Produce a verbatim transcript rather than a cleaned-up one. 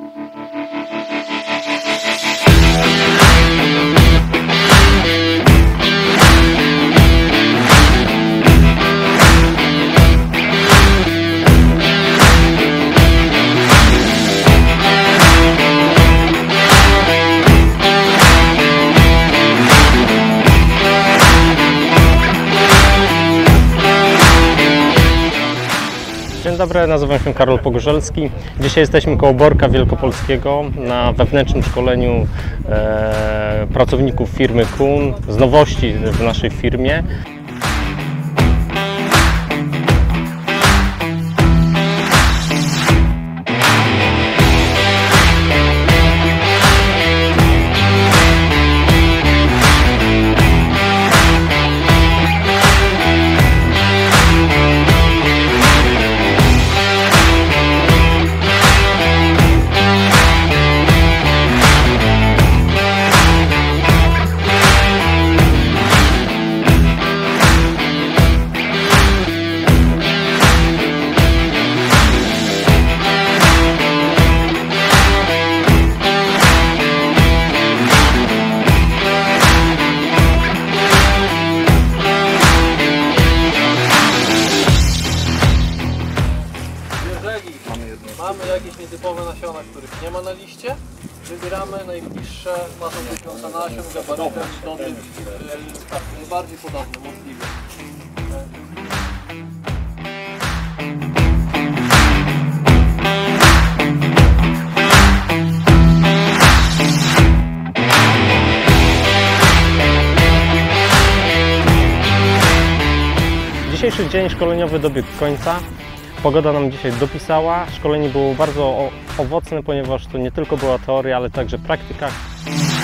Dzień dobry, nazywam się Karol Pogorzelski. Dzisiaj jesteśmy koło Borka Wielkopolskiego na wewnętrznym szkoleniu e, pracowników firmy Kuhn z nowości w naszej firmie. Mamy jakieś nietypowe nasiona, których nie ma na liście, wybieramy najbliższe masą tysiąca nasion, gabarytem do tych tak, najbardziej podobne możliwe. Dzisiejszy dzień szkoleniowy dobiegł końca. Pogoda nam dzisiaj dopisała. Szkolenie było bardzo owocne, ponieważ to nie tylko była teoria, ale także praktyka.